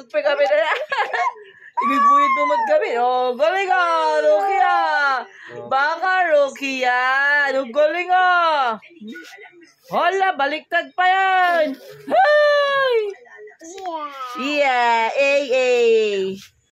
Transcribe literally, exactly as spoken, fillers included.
pa kami na. Igiguyod mo man kami. Oh, galing ah, Rokia. Baka Rokia. Ano galing ah. Hala, baliktad pa yan. Ah!